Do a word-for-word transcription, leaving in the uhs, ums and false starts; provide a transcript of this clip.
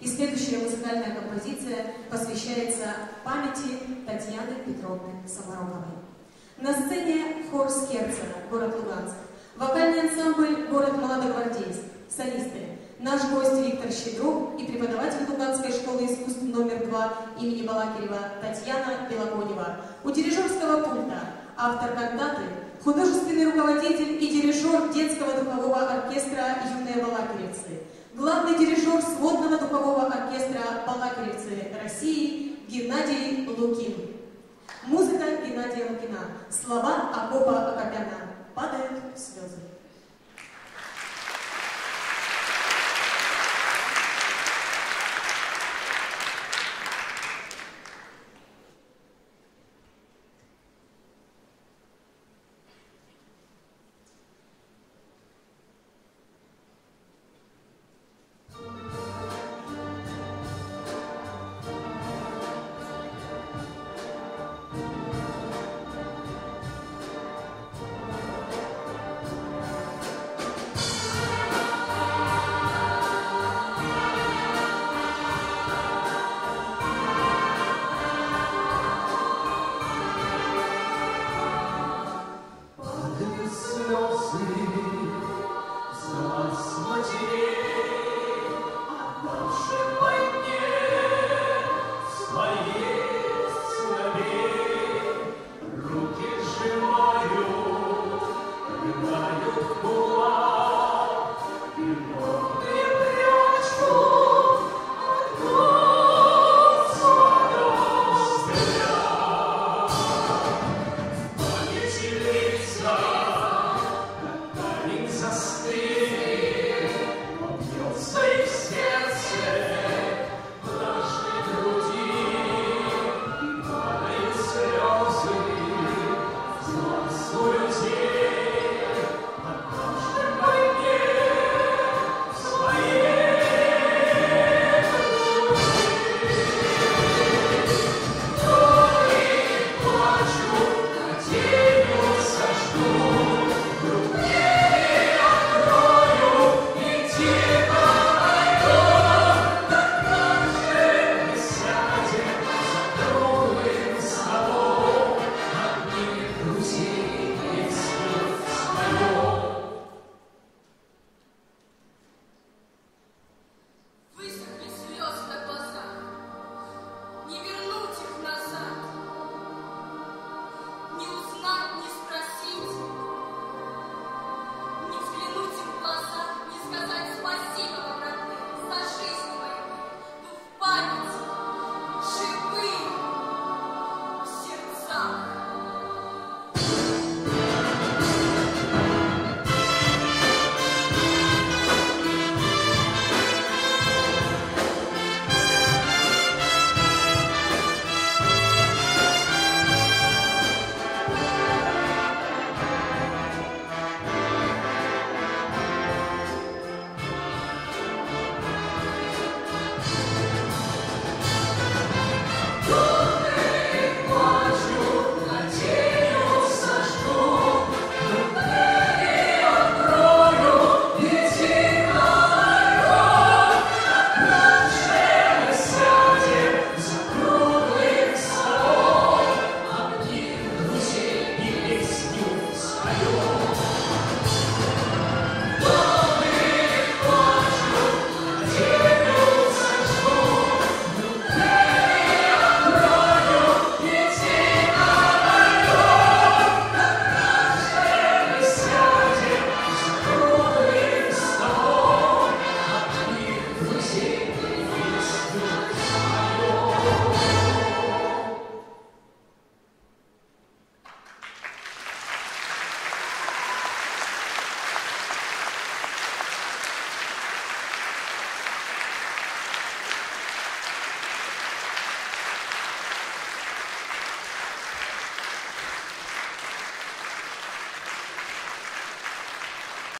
И следующая музыкальная композиция посвящается памяти Татьяны Петровны Самароковой. На сцене хор Скерцена, город Луганск, вокальный ансамбль город Молодогвардейск, солисты, наш гость Виктор Щедрук и преподаватель Луганской школы искусств номер два имени Балакирева Татьяна Белоконева. У дирижерского пульта автор кантаты, художественный руководитель и дирижер детского духового оркестра «Юные Балакиревцы», главный дирижер сводного духового оркестра «Балакиревцы России» Геннадий Лукин. Музыка Геннадия Лукина. Слова Акопа Акопяна. Падают слезы.